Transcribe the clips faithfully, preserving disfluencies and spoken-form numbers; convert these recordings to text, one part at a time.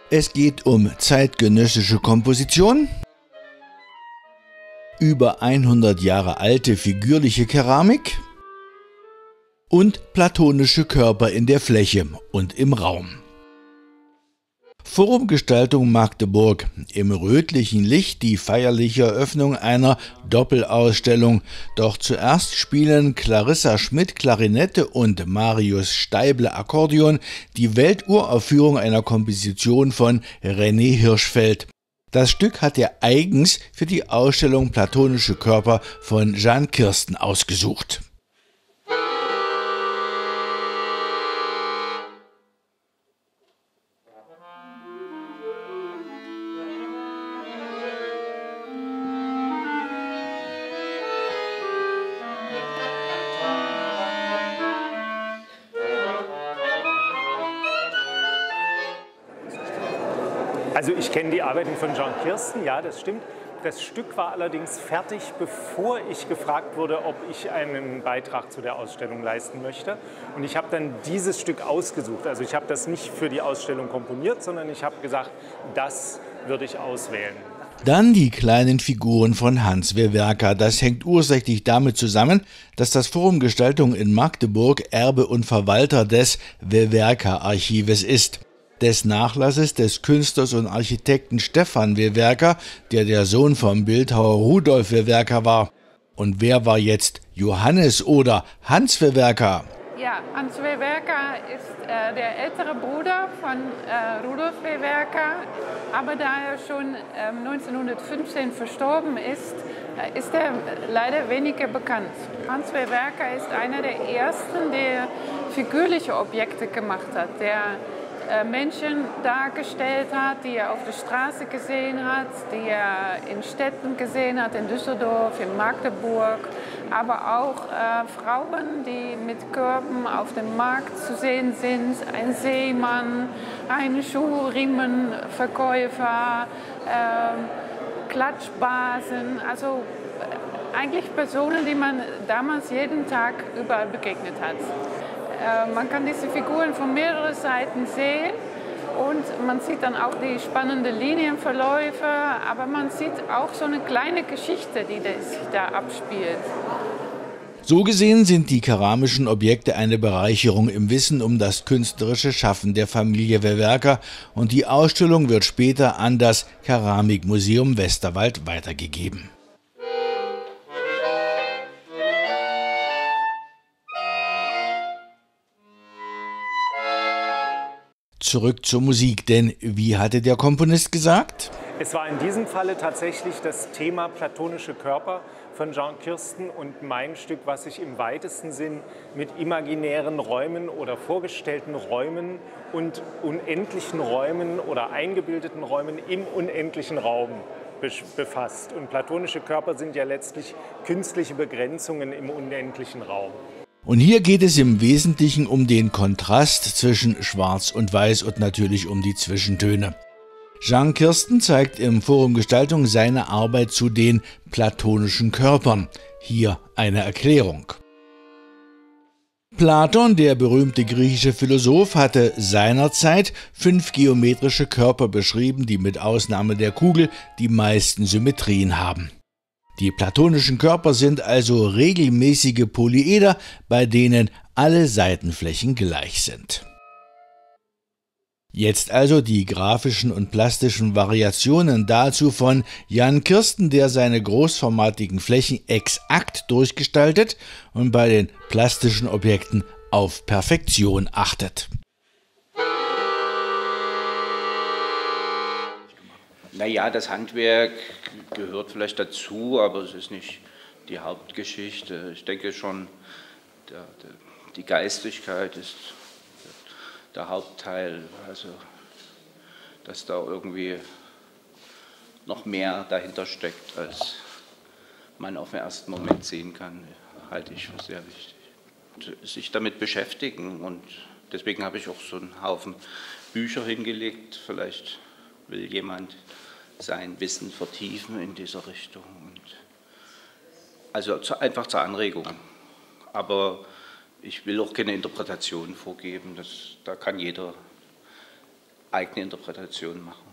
Es geht um zeitgenössische Komposition, über hundert Jahre alte figürliche Keramik und platonische Körper in der Fläche und im Raum. Forumgestaltung Magdeburg. Im rötlichen Licht die feierliche Eröffnung einer Doppelausstellung. Doch zuerst spielen Clarissa Schmidt Klarinette und Marius Steible Akkordeon die Welturaufführung einer Komposition von René Hirschfeld. Das Stück hat er eigens für die Ausstellung Platonische Körper von Jeanne Kirsten ausgesucht. Also ich kenne die Arbeiten von Jeanne Kirsten, ja, das stimmt. Das Stück war allerdings fertig, bevor ich gefragt wurde, ob ich einen Beitrag zu der Ausstellung leisten möchte. Und ich habe dann dieses Stück ausgesucht. Also ich habe das nicht für die Ausstellung komponiert, sondern ich habe gesagt, das würde ich auswählen. Dann die kleinen Figuren von Hans Wewerka. Das hängt ursächlich damit zusammen, dass das Forum Gestaltung in Magdeburg Erbe und Verwalter des Wewerka-Archives ist. Des Nachlasses des Künstlers und Architekten Stefan Wewerka, der der Sohn vom Bildhauer Rudolf Wewerka war. Und wer war jetzt Johannes oder Hans Wewerka? Ja, Hans Wewerka ist äh, der ältere Bruder von äh, Rudolf Wewerka, aber da er schon äh, neunzehnhundertfünfzehn verstorben ist, äh, ist er leider weniger bekannt. Hans Wewerka ist einer der ersten, der figürliche Objekte gemacht hat, der Menschen dargestellt hat, die er auf der Straße gesehen hat, die er in Städten gesehen hat, in Düsseldorf, in Magdeburg, aber auch äh, Frauen, die mit Körben auf dem Markt zu sehen sind, ein Seemann, ein Schuhriemenverkäufer, äh, Klatschbasen, also eigentlich Personen, die man damals jeden Tag überall begegnet hat. Man kann diese Figuren von mehreren Seiten sehen und man sieht dann auch die spannenden Linienverläufe, aber man sieht auch so eine kleine Geschichte, die sich da abspielt. So gesehen sind die keramischen Objekte eine Bereicherung im Wissen um das künstlerische Schaffen der Familie Wewerka und die Ausstellung wird später an das Keramikmuseum Westerwald weitergegeben. Zurück zur Musik, denn wie hatte der Komponist gesagt? Es war in diesem Falle tatsächlich das Thema platonische Körper von Jeanne Kirsten und mein Stück, was sich im weitesten Sinn mit imaginären Räumen oder vorgestellten Räumen und unendlichen Räumen oder eingebildeten Räumen im unendlichen Raum befasst. Und platonische Körper sind ja letztlich künstliche Begrenzungen im unendlichen Raum. Und hier geht es im Wesentlichen um den Kontrast zwischen Schwarz und Weiß und natürlich um die Zwischentöne. Jeanne Kirsten zeigt im Forum Gestaltung seine Arbeit zu den platonischen Körpern. Hier eine Erklärung. Platon, der berühmte griechische Philosoph, hatte seinerzeit fünf geometrische Körper beschrieben, die mit Ausnahme der Kugel die meisten Symmetrien haben. Die platonischen Körper sind also regelmäßige Polyeder, bei denen alle Seitenflächen gleich sind. Jetzt also die grafischen und plastischen Variationen dazu von Jan Kirsten, der seine großformatigen Flächen exakt durchgestaltet und bei den plastischen Objekten auf Perfektion achtet. Naja, das Handwerk gehört vielleicht dazu, aber es ist nicht die Hauptgeschichte. Ich denke schon, der, der, die Geistigkeit ist der Hauptteil, also dass da irgendwie noch mehr dahinter steckt, als man auf den ersten Moment sehen kann, halte ich für sehr wichtig. Und sich damit beschäftigen und deswegen habe ich auch so einen Haufen Bücher hingelegt, vielleicht will jemand sein Wissen vertiefen in dieser Richtung. Und also zu, einfach zur Anregung. Aber ich will auch keine Interpretation vorgeben. Das, da kann jeder eigene Interpretation machen.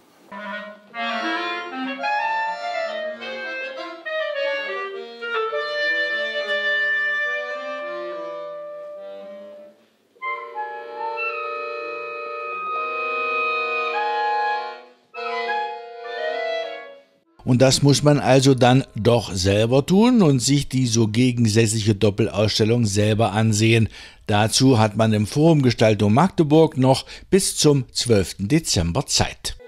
Und das muss man also dann doch selber tun und sich die so gegensätzliche Doppelausstellung selber ansehen. Dazu hat man im Forum Gestaltung Magdeburg noch bis zum zwölften Dezember Zeit.